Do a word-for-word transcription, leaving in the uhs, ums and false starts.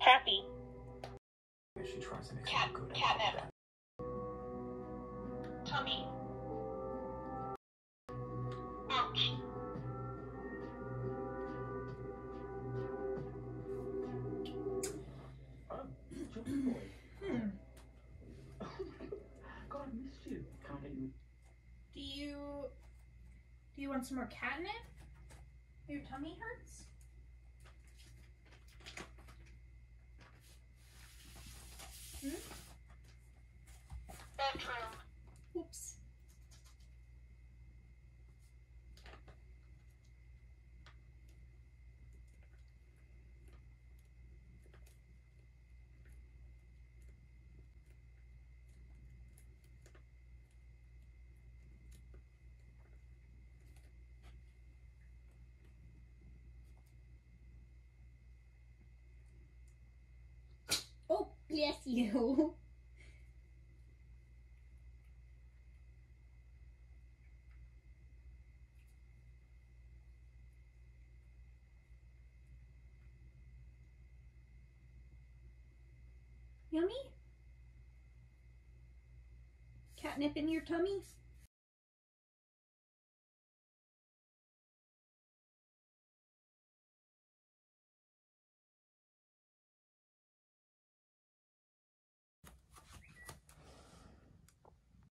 Happy. She tries anything Cat, good and catnip. all Tummy. Ouch. Oh, Johnny boy. Hmm. God, I missed you. Can't get you. Do you do you want some more catnip? Your tummy hurts? Hmm? Bedroom. Oops. Oh, bless you. Yummy? Catnip in your tummy?